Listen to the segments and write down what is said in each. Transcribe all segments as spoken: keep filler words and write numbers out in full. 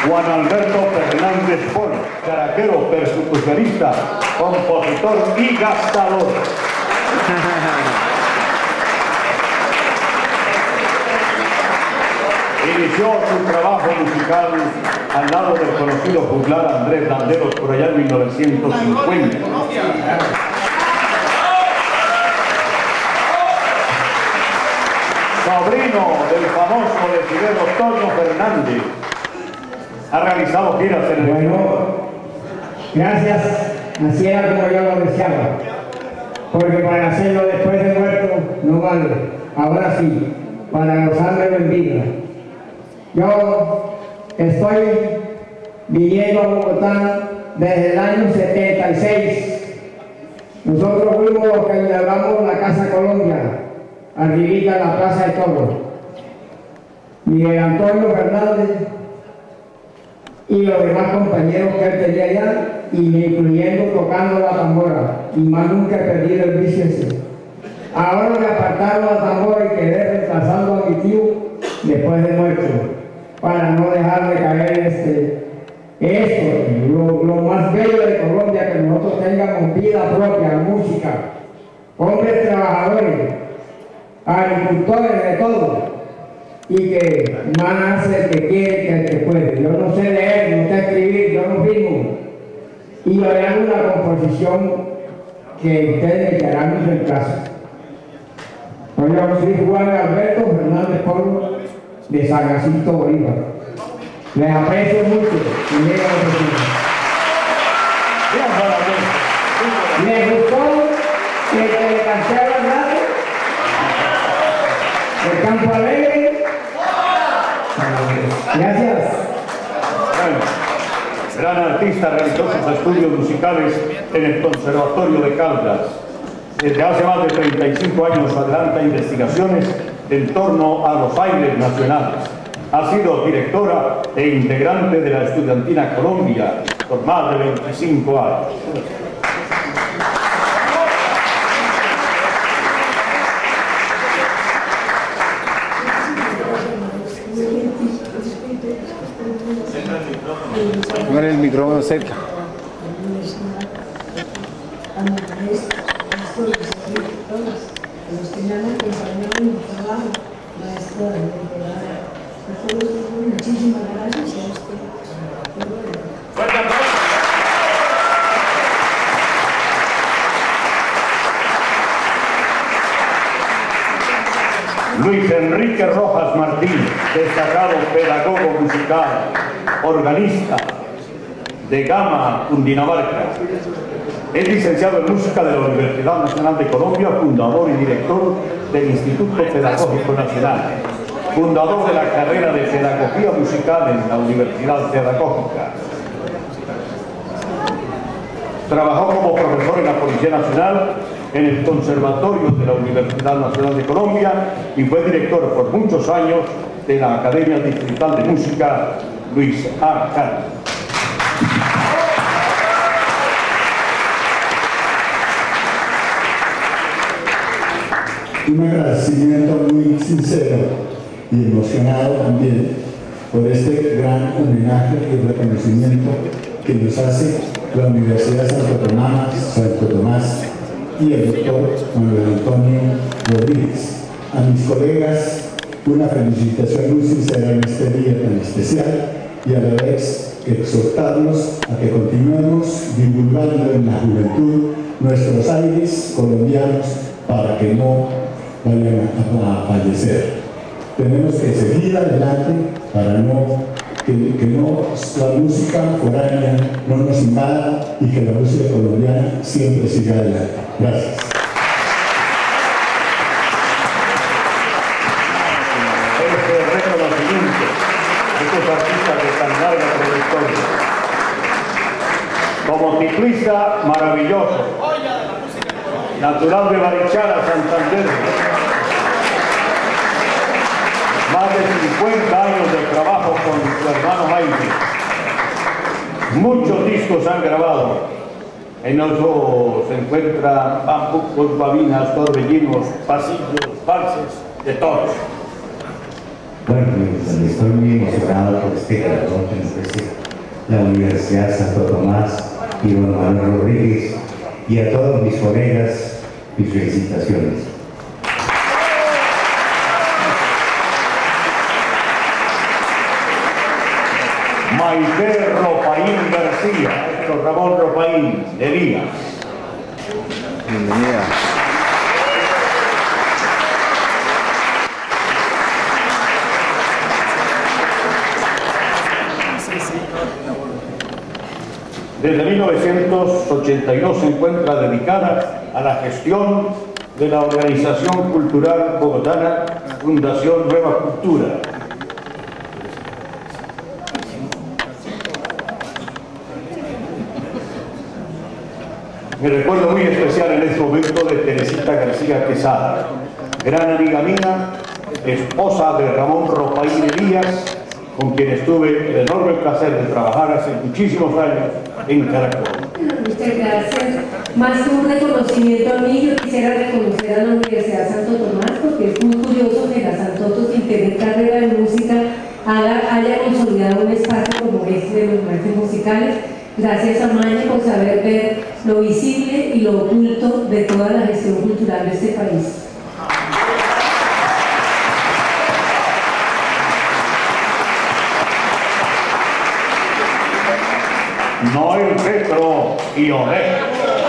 Juan Alberto Fernández Polo, caraquero, percusionista, compositor y gastador. Inició su trabajo musical al lado del conocido juglar Andrés Landeros por allá en mil novecientos cincuenta. Sobrino del famoso decibelo Toño Fernández. Ha realizado giras en el... Bueno, gracias, así era como yo lo deseaba, porque para hacerlo después de muerto no vale, ahora sí, para gozármelo en vida. Yo estoy viviendo a Bogotá desde el año setenta y seis. Nosotros fuimos los que inauguramos la Casa Colombia, arribita en la Plaza de Toros. Miguel Antonio Fernández y los demás compañeros que él tenía allá, y me incluyendo tocando la tambora, y más nunca he perdido el vicio ese. Ahora me apartaron la tambora y quedé reemplazando a mi tío después de muerto, para no dejar de caer en este, esto, lo, lo más bello de Colombia, que nosotros tengamos vida propia, música, hombres trabajadores, agricultores de todo, y que más hace el que quiere que el que puede. Yo no sé leer, no sé escribir, yo no firmo, y yo le hago una composición que ustedes me quedarán mi reemplazo. Hoy yo soy Juan Alberto Fernández Polo, de San Jacinto Bolívar. Les aprecio mucho y me digan lo que ¿les gustó que le canté a la radio? ¿El Campo Alegre? Gracias. Bueno, gran artista, realizó sus estudios musicales en el Conservatorio de Caldas. Desde hace más de treinta y cinco años adelanta investigaciones en torno a los bailes nacionales. Ha sido directora e integrante de la Estudiantina Colombia por más de veinticinco años. Con el micrófono cerca. Los que me han acompañado en mi trabajo, maestra de temporada, a todos, muchísimas gracias a usted. Luis Enrique Rojas Martín, destacado pedagogo musical, organista de Gama, Cundinamarca. Es licenciado en música de la Universidad Nacional de Colombia, fundador y director del Instituto Pedagógico Nacional, fundador de la carrera de Pedagogía Musical en la Universidad Pedagógica. Trabajó como profesor en la Policía Nacional, en el Conservatorio de la Universidad Nacional de Colombia y fue director por muchos años de la Academia Distrital de Música Luis A. Carlos. Un agradecimiento muy sincero y emocionado también por este gran homenaje y reconocimiento que nos hace la Universidad Santo Tomás, Santo Tomás y el doctor Manuel Antonio Rodríguez. A mis colegas, una felicitación muy sincera en este día tan especial y a la vez exhortarlos a que continuemos divulgando en la juventud nuestros aires colombianos para que no vayan a, a fallecer. Tenemos que seguir adelante para no, que, que no, la música foránea no nos invada y que la música colombiana siempre siga adelante. Gracias. Este reconocimiento de estos artistas de tan larga trayectoria. Como teclista maravilloso, natural de Barichara, Santander. Más de cincuenta años de trabajo con su hermano Jaime. Muchos discos han grabado. En eso se encuentra bambucos, babinas, torbellinos, pasillos, valses, de todos. Bueno, pues, estoy muy emocionado por este galardón que nos ofrece la Universidad Santo Tomás y don Manuel Rodríguez, y a todos mis colegas, mis felicitaciones. Maite Ropaín García, maestro Ramón Ropaín, Elías. Bienvenida. Desde mil novecientos ochenta y dos se encuentra dedicada a la gestión de la organización cultural bogotana Fundación Nueva Cultura. Me recuerdo muy especial en este momento de Teresita García Quesada, gran amiga mía, esposa de Ramón Ropaín Elías, con quien estuve el enorme placer de trabajar hace muchísimos años en Caracol. Muchas gracias. Más que un reconocimiento a mí, yo quisiera reconocer a la Universidad Santo Tomás, porque es muy curioso que la Santoto, sin tener carrera de música, haya, haya consolidado un espacio como este de los maestros musicales. Gracias a Maña por saber ver lo visible y lo oculto de toda la gestión cultural de este país. No el Petro y Olé.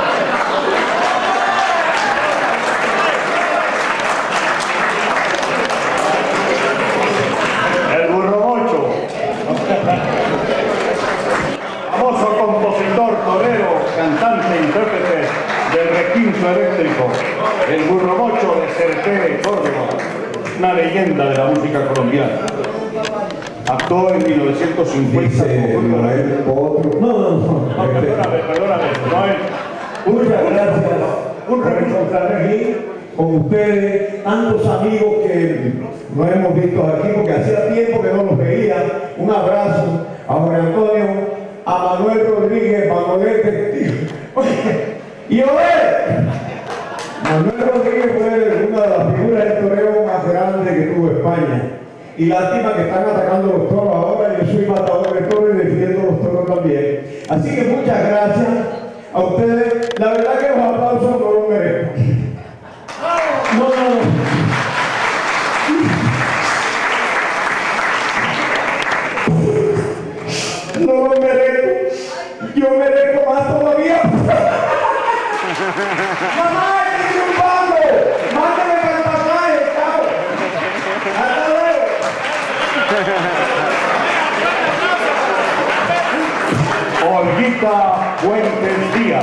El burro mocho. Famoso compositor, torero, cantante, intérprete del requinto eléctrico. El burro mocho de Certé, Córdoba. Una leyenda de la música colombiana. Actuó en mil novecientos cincuenta. No, no, no. No, perdóname, perdóname. Noel. Muchas gracias por encontrarme aquí con ustedes, tantos amigos que no hemos visto aquí porque hacía tiempo que no los veía. Un abrazo a Jorge Antonio, a Manuel Rodríguez, Manuel y Oler. Manuel Rodríguez fue una de las figuras del toreo más grandes que tuvo España. Y lástima que están atacando los toros ahora. Yo soy matador de toros y defiendo los toros también. Así que muchas gracias a ustedes. La verdad que los aplausos no los merezco. No, no, no. No los merezco. Yo merezco más todavía. ¡Mamá, estoy chupando! ¡Mándame para el pasaje, chao! ¡Hasta luego! Olguita Fuentes Díaz.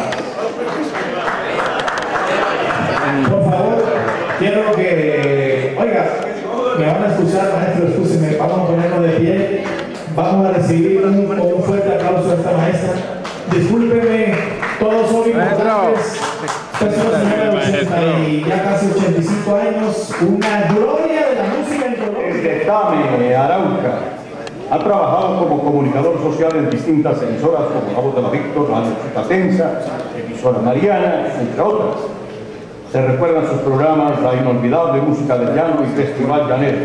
Por favor, quiero que, oiga, me van a escuchar, maestro, escúcheme, vamos a ponernos de pie, vamos a recibir un, un fuerte aplauso a esta maestra. Discúlpeme, todos son importantes, personas de ochenta y ya casi ochenta y cinco años, una gloria de la música en Colombia. Desde Tame, Arauca. Ha trabajado como comunicador social en distintas emisoras como La Voz de la Víctor, Radio Chitatensa, Emisora Mariana, entre otras. Se recuerdan sus programas La Inolvidable Música del Llano y Festival Llanero.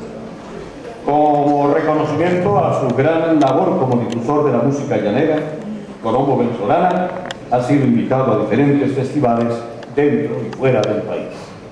Como reconocimiento a su gran labor como difusor de la música llanera, colombo venezolana, ha sido invitado a diferentes festivales dentro y fuera del país.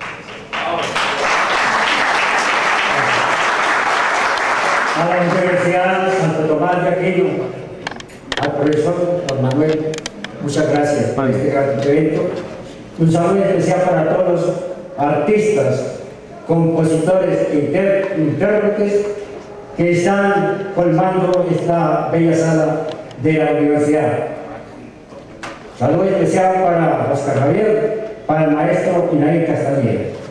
A la Universidad Santo Tomás de Aquino, al profesor Juan Manuel, muchas gracias por este gran evento. Un saludo especial para todos los artistas, compositores e inter intérpretes que están formando esta bella sala de la universidad. Saludo especial para Oscar Javier, para el maestro Inaí Castañeda.